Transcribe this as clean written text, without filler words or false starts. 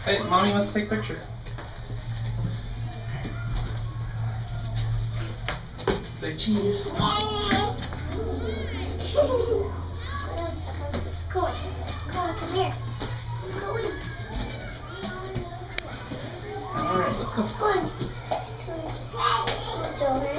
Hey, Mommy wants to take a picture. It's the cheese. Come on, come here. Alright, let's go. So